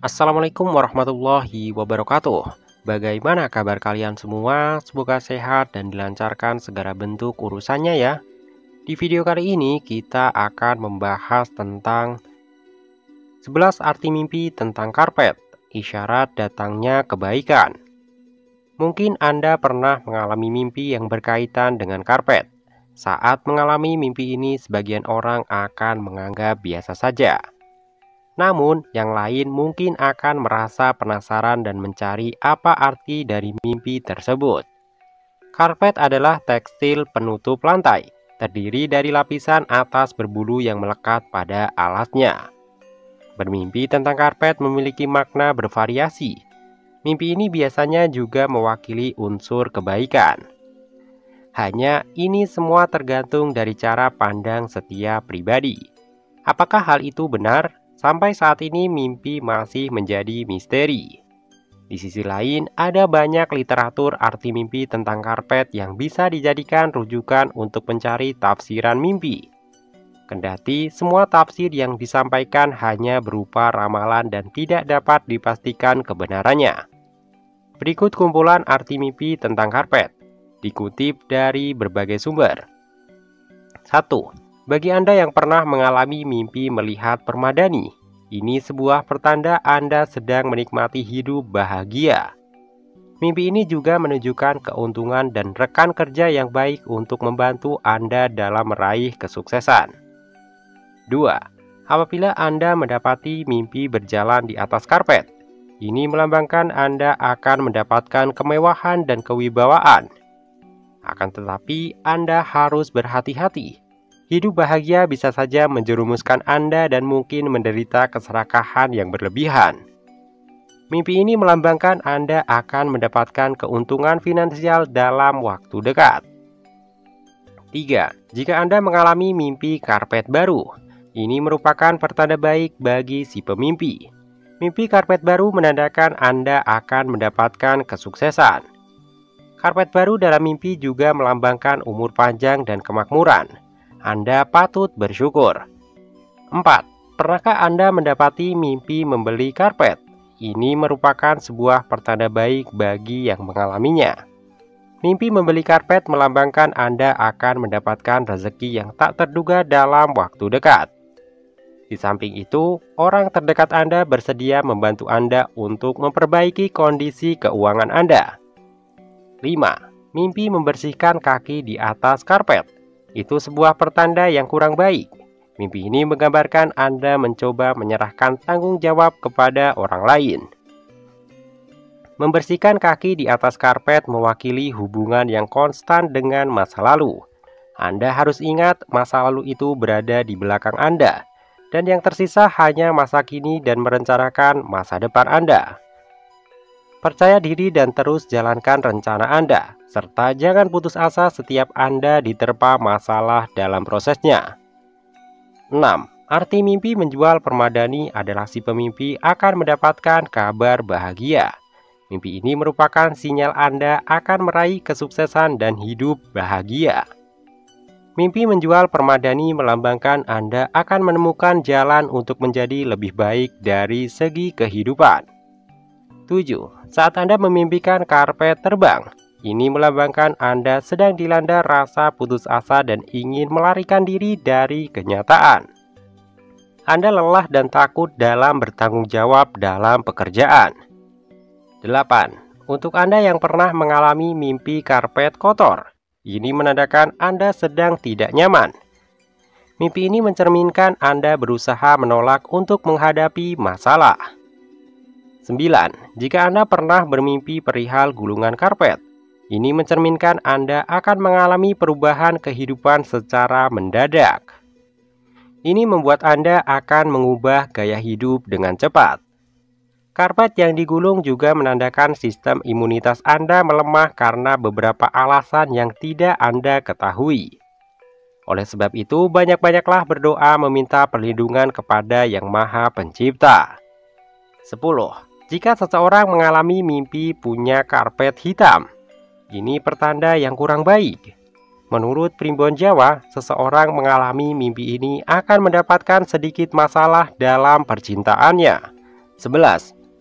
Assalamualaikum warahmatullahi wabarakatuh. Bagaimana kabar kalian semua? Semoga sehat dan dilancarkan segala bentuk urusannya ya. Di video kali ini kita akan membahas tentang 11 arti mimpi tentang karpet, isyarat datangnya kebaikan. Mungkin Anda pernah mengalami mimpi yang berkaitan dengan karpet. Saat mengalami mimpi ini, sebagian orang akan menganggap biasa saja. Namun, yang lain mungkin akan merasa penasaran dan mencari apa arti dari mimpi tersebut. Karpet adalah tekstil penutup lantai, terdiri dari lapisan atas berbulu yang melekat pada alasnya. Bermimpi tentang karpet memiliki makna bervariasi. Mimpi ini biasanya juga mewakili unsur kebaikan. Hanya ini semua tergantung dari cara pandang setiap pribadi. Apakah hal itu benar? Sampai saat ini mimpi masih menjadi misteri. Di sisi lain, ada banyak literatur arti mimpi tentang karpet yang bisa dijadikan rujukan untuk mencari tafsiran mimpi. Kendati semua tafsir yang disampaikan hanya berupa ramalan dan tidak dapat dipastikan kebenarannya. Berikut kumpulan arti mimpi tentang karpet, dikutip dari berbagai sumber. 1. Bagi Anda yang pernah mengalami mimpi melihat permadani, ini sebuah pertanda Anda sedang menikmati hidup bahagia. Mimpi ini juga menunjukkan keuntungan dan rekan kerja yang baik untuk membantu Anda dalam meraih kesuksesan. 2. Apabila Anda mendapati mimpi berjalan di atas karpet, ini melambangkan Anda akan mendapatkan kemewahan dan kewibawaan. Akan tetapi, Anda harus berhati-hati. Hidup bahagia bisa saja menjerumuskan Anda dan mungkin menderita keserakahan yang berlebihan. Mimpi ini melambangkan Anda akan mendapatkan keuntungan finansial dalam waktu dekat. 3. Jika Anda mengalami mimpi karpet baru, ini merupakan pertanda baik bagi si pemimpi. Mimpi karpet baru menandakan Anda akan mendapatkan kesuksesan. Karpet baru dalam mimpi juga melambangkan umur panjang dan kemakmuran. Anda patut bersyukur. 4. Pernahkah Anda mendapati mimpi membeli karpet? Ini merupakan sebuah pertanda baik bagi yang mengalaminya. Mimpi membeli karpet melambangkan Anda akan mendapatkan rezeki yang tak terduga dalam waktu dekat. Di samping itu, orang terdekat Anda bersedia membantu Anda untuk memperbaiki kondisi keuangan Anda. 5. Mimpi membersihkan kaki di atas karpet. Itu sebuah pertanda yang kurang baik. Mimpi ini menggambarkan Anda mencoba menyerahkan tanggung jawab kepada orang lain. Membersihkan kaki di atas karpet mewakili hubungan yang konstan dengan masa lalu. Anda harus ingat masa lalu itu berada di belakang Anda, dan yang tersisa hanya masa kini dan merencanakan masa depan Anda. Percaya diri dan terus jalankan rencana Anda, serta jangan putus asa setiap Anda diterpa masalah dalam prosesnya. 6. Arti mimpi menjual permadani adalah si pemimpi akan mendapatkan kabar bahagia. Mimpi ini merupakan sinyal Anda akan meraih kesuksesan dan hidup bahagia. Mimpi menjual permadani melambangkan Anda akan menemukan jalan untuk menjadi lebih baik dari segi kehidupan. 7. Saat Anda memimpikan karpet terbang, ini melambangkan Anda sedang dilanda rasa putus asa dan ingin melarikan diri dari kenyataan. Anda lelah dan takut dalam bertanggung jawab dalam pekerjaan. 8. Untuk Anda yang pernah mengalami mimpi karpet kotor, ini menandakan Anda sedang tidak nyaman. Mimpi ini mencerminkan Anda berusaha menolak untuk menghadapi masalah. 9. Jika Anda pernah bermimpi perihal gulungan karpet, ini mencerminkan Anda akan mengalami perubahan kehidupan secara mendadak. Ini membuat Anda akan mengubah gaya hidup dengan cepat. Karpet yang digulung juga menandakan sistem imunitas Anda melemah karena beberapa alasan yang tidak Anda ketahui. Oleh sebab itu, banyak-banyaklah berdoa meminta perlindungan kepada Yang Maha Pencipta. 10. Jika seseorang mengalami mimpi punya karpet hitam, ini pertanda yang kurang baik. Menurut Primbon Jawa, seseorang mengalami mimpi ini akan mendapatkan sedikit masalah dalam percintaannya. 11.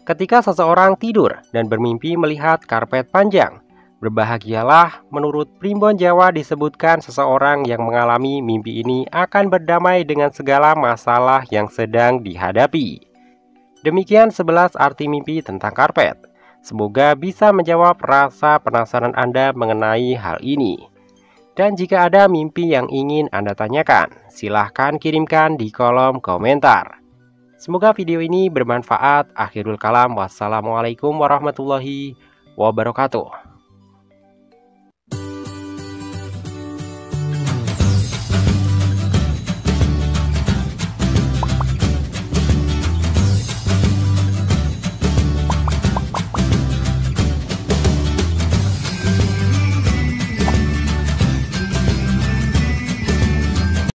Ketika seseorang tidur dan bermimpi melihat karpet panjang, berbahagialah. Menurut Primbon Jawa disebutkan seseorang yang mengalami mimpi ini akan berdamai dengan segala masalah yang sedang dihadapi. Demikian 11 arti mimpi tentang karpet. Semoga bisa menjawab rasa penasaran Anda mengenai hal ini. Dan jika ada mimpi yang ingin Anda tanyakan, silahkan kirimkan di kolom komentar. Semoga video ini bermanfaat. Akhirul kalam, wassalamualaikum warahmatullahi wabarakatuh.